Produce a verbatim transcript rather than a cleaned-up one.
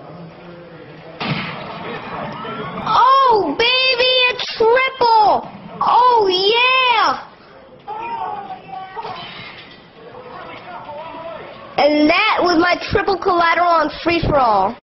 Oh, baby, a triple! Oh, yeah! And that was my triple collateral on free-for-all.